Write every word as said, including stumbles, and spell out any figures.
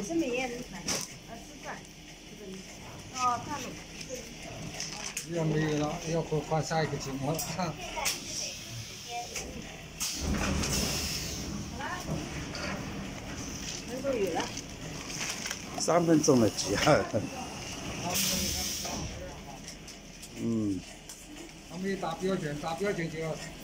买什么烟？买啊，吃饭。哦，看了。 要没有了，要换换下一个节目了。 能够有了。 三分钟的鸡啊。嗯。 他们一打标准，打标准就要。